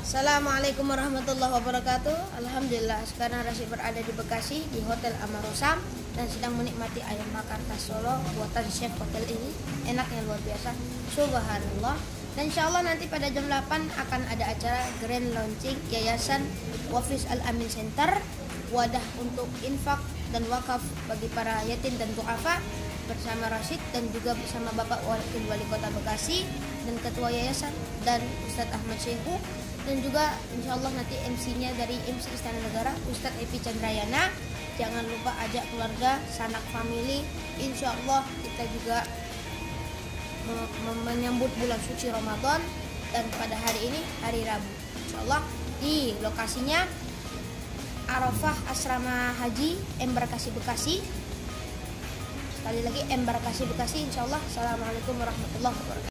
Assalamualaikum warahmatullahi wabarakatuh. Alhamdulillah sekarang Rasyid berada di Bekasi di Hotel Amarosam dan sedang menikmati ayam bakar khas Solo buatan chef hotel ini. Enaknya luar biasa, subhanallah. Dan insya Allah nanti pada jam 8 akan ada acara grand launching Yayasan Wafis Al-Amin Center, wadah untuk infak dan wakaf bagi para yatim dan du'afa, bersama Rasyid dan juga bersama Bapak Wakil Wali Kota Bekasi dan Ketua Yayasan dan Ustadz Ahmad Syekhu, dan juga insya Allah nanti MC-nya dari MC Istana Negara Ustadz Epi Chandrayana. Jangan lupa ajak keluarga, sanak family. Insya Allah kita juga menyambut bulan suci Ramadan, dan pada hari ini hari Rabu insya Allah di lokasinya Arafah Asrama Haji Embarkasi Bekasi. Sekali lagi Embarkasi Bekasi insya Allah. Assalamualaikum warahmatullahi wabarakatuh.